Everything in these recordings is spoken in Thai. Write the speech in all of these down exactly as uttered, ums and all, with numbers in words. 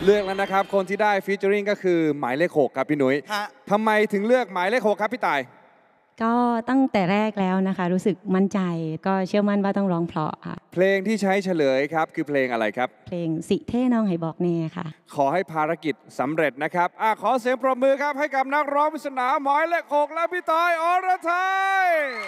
เลือกแล้วนะครับคนที่ได้ฟีเจอริงก็คือหมายเลขหกครับพี่หนุยทำไมถึงเลือกหมายเลขหกครับพี่ต่ายก็ตั้งแต่แรกแล้วนะคะรู้สึกมั่นใจก็เชื่อมั่นว่าต้องร้องเพราะค่ะเพลงที่ใช้เฉลยครับคือเพลงอะไรครับเพลงสิเท่น้องให้บอกแน่ค่ะขอให้ภารกิจสำเร็จนะครับอ่ะขอเสียงปรบมือครับให้กับนักร้องปริศนาหมายเลขหกและพี่ต่ายอรไทย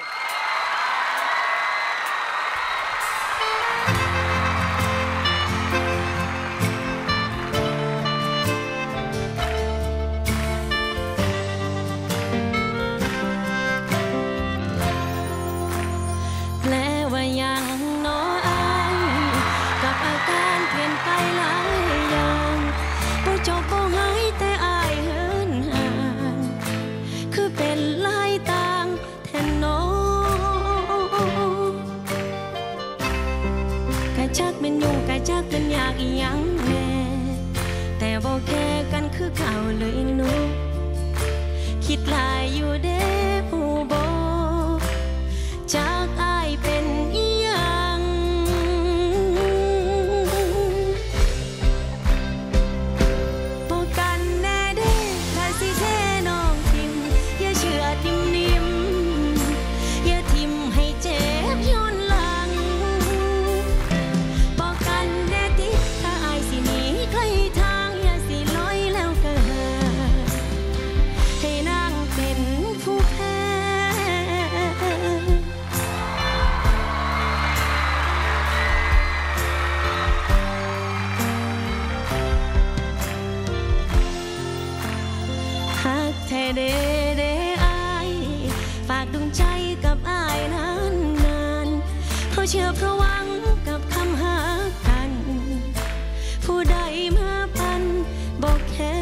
จักเป็นอยู่กะจักเป็นอยากอีหยังแน่แต่บอกแค่กันคือเก่าเลยหนูคิดหลายอยู่เด้ผู้บอกจากอายเป็นอีหยังบอกกันแน่เด้ถ้าสิเทน้องทิมอย่าเชื่อทิมนิ่มอย่าทิมให้เจ็บย้อนเธอเด้เด้อายฝากดวงใจกับอายนานนานเพราะเชื่อเพราะหวังกับคำหากันผู้ใดมาปันบอกแค่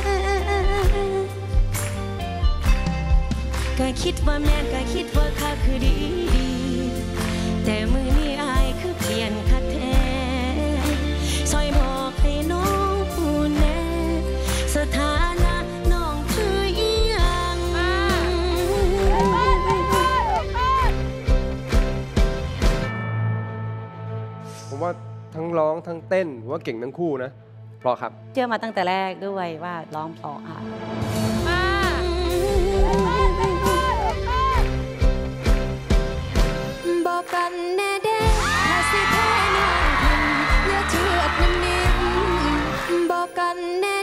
ก็คิดว่าแม่นก็คิดว่าข้าคือดีแต่มือนี้อายคือเปลี่ยนคัดแท้ซอยบอกให้น้องผู้แน่สถานะผมว่าทั้งร้องทั้งเต้นผมว่าเก่งทั้งคู่นะเพราะครับเชื่อมาตั้งแต่แรกด้วยว่าร้องเพราะค่ะบอกกันแน่เด้ถ้าสิแท้น้องทิมอย่าเชื่อนิ่มๆบอกกันแน่